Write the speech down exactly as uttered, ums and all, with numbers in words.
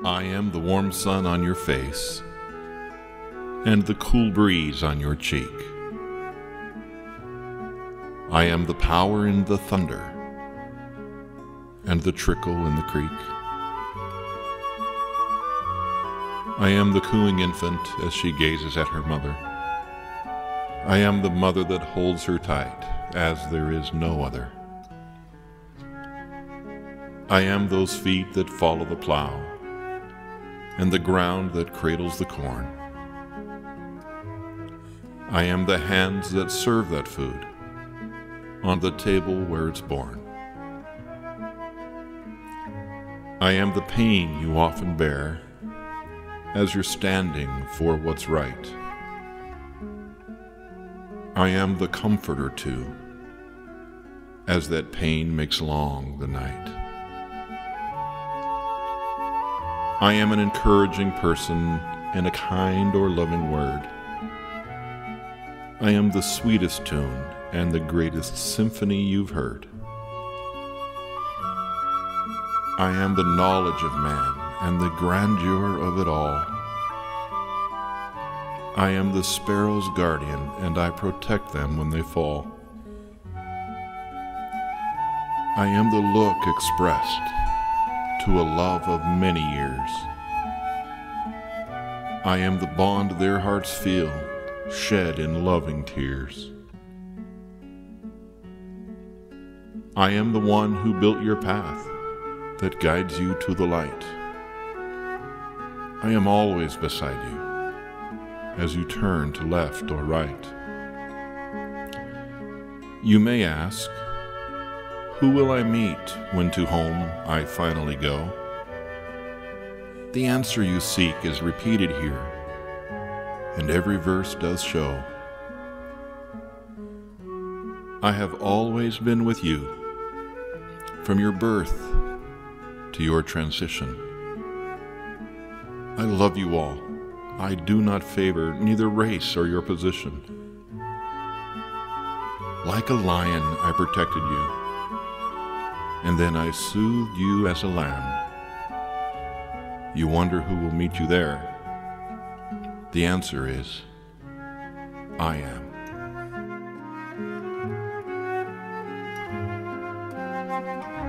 I am the warm sun on your face and the cool breeze on your cheek. I am the power in the thunder and the trickle in the creek. I am the cooing infant as she gazes at her mother. I am the mother that holds her tight as there is no other. I am those feet that follow the plow and the ground that cradles the corn. I am the hands that serve that food on the table where it's born. I am the pain you often bear as you're standing for what's right. I am the comforter too, as that pain makes long the night. I am an encouraging person in a kind or loving word. I am the sweetest tune and the greatest symphony you've heard. I am the knowledge of man and the grandeur of it all. I am the sparrow's guardian, and I protect them when they fall. I am the look expressed to a love of many years. I am the bond their hearts feel, shed in loving tears. I am the one who built your path that guides you to the light. I am always beside you as you turn to left or right. You may ask, who will I meet when to home I finally go? The answer you seek is repeated here, and every verse does show. I have always been with you, from your birth to your transition. I love you all. I do not favor neither race or your position. Like a lion I protected you, and then I soothed you as a lamb. You wonder who will meet you there. The answer is, I am.